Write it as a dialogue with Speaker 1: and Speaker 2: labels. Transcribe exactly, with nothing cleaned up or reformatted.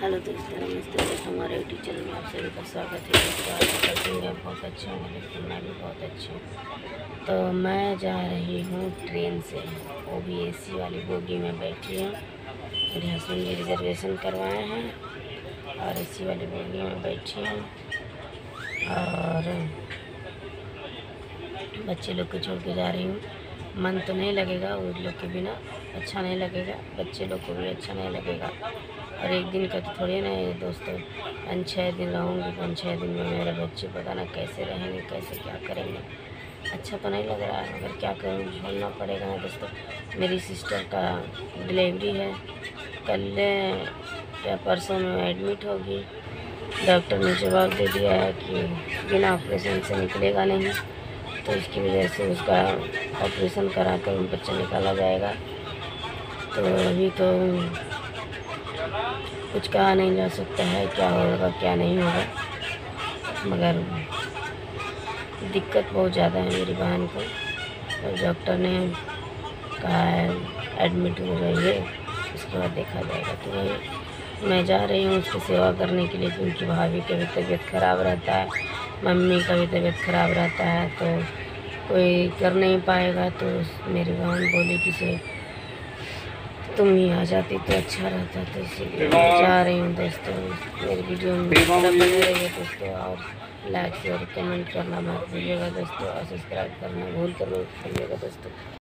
Speaker 1: Hello दोस्तों, नमस्ते दोस्तों। हमारे यूट्यूब चैनल में आप सभी का स्वागत है। दोस्तों आज करते हैं बहुत अच्छे होंगे, लेकिन मैं भी बहुत अच्छी हूँ। तो मैं जा रही हूँ ट्रेन से, वो भी एसी वाली बोगी में बैठी हूँ। मेरे हस्बैंड ने रिजर्वेशन करवाए हैं और एसी वाली बोगी में बैठी हूँ और बच्चे लोग को छोड़ के जा रही हूँ। मन तो नहीं लगेगा उन लोग के बिना, अच्छा नहीं लगेगा, बच्चे लोग को भी अच्छा नहीं लगेगा। और एक दिन का तो थोड़ी ना है दोस्तों, पाँच छः दिन रहूँगी। पाँच छः दिन में मेरे बच्चे पता ना कैसे रहेंगे, कैसे क्या करेंगे। अच्छा तो नहीं लग रहा है, मगर क्या करूँ, छोड़ना पड़ेगा ना दोस्तों। मेरी सिस्टर का डिलीवरी है, कल या परसों में एडमिट होगी। डॉक्टर ने जवाब दे दिया है कि बिना ऑपरेशन से निकलेगा नहीं, तो इसकी वजह से उसका ऑपरेशन करा कर बच्चा निकाला जाएगा। तो अभी तो कुछ कहा नहीं जा सकता है, क्या होगा क्या नहीं होगा, मगर दिक्कत बहुत ज़्यादा है मेरी बहन को। और डॉक्टर ने कहा है एडमिट हो रही है, उसके बाद देखा जाएगा। तो वही मैं जा रही हूँ उसकी सेवा करने के लिए, क्योंकि भाभी का भी तबीयत ख़राब रहता है, मम्मी का भी तबीयत ख़राब रहता है, तो कोई कर नहीं पाएगा। तो मेरी बहन बोली कि से तुम ही आ जाती तो अच्छा रहता, तो इसीलिए मैं जा रही हूँ दोस्तों। मेरी वीडियो में बने रहिए दोस्तों, और लाइक शेयर कमेंट करना मत भूलिएगा दोस्तों, और सब्सक्राइब करना भूल कर भूलिएगा दोस्तों।